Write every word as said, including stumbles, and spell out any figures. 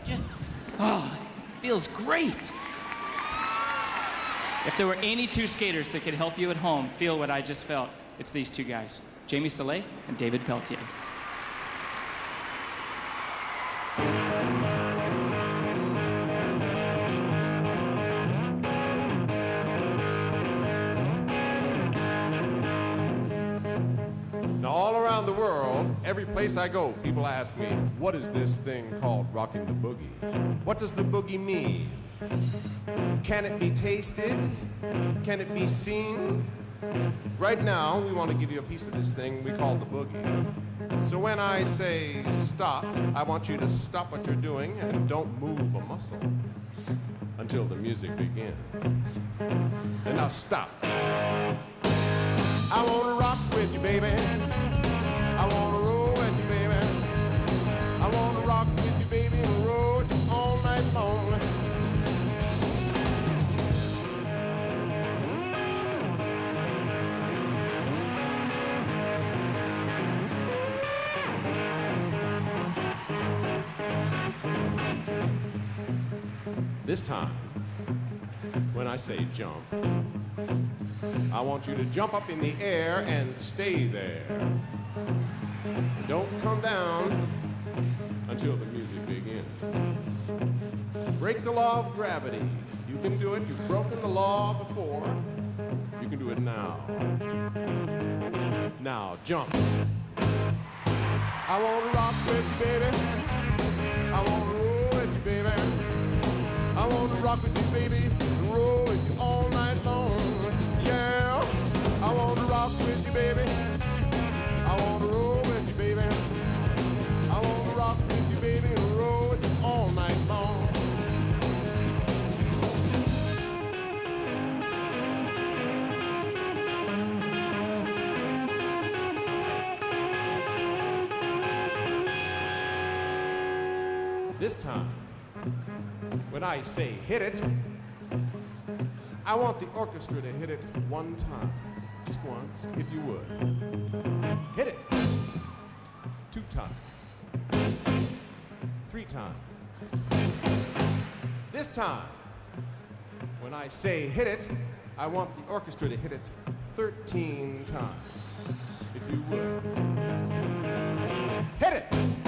just, oh, it feels great. If there were any two skaters that could help you at home feel what I just felt, it's these two guys, Jamie Soleil and David Pelletier. Now, all around the world, every place I go, people ask me, what is this thing called rocking the boogie? What does the boogie mean? Can it be tasted? Can it be seen? Right now, we want to give you a piece of this thing we call the boogie. So when I say stop, I want you to stop what you're doing and don't move a muscle until the music begins. And now stop. I want to rock with you, baby. I want to roll with you, baby. I want to rock with you, baby, and roll with you all night long. This time, when I say jump, I want you to jump up in the air and stay there. Don't come down until the music begins. Break the law of gravity. You can do it. You've broken the law before. You can do it now. Now, jump. I want to rock with you, baby. I want to roll with you, baby. I want to rock with you, baby, and roll with you all night long. Yeah, I want to rock with you, baby. I want to roll with you, baby. I want to rock with you, baby, and roll with you all night long. This time, when I say hit it, I want the orchestra to hit it one time. Just once, if you would. Hit it. Two times. Three times. This time, when I say hit it, I want the orchestra to hit it thirteen times, if you would. Hit it.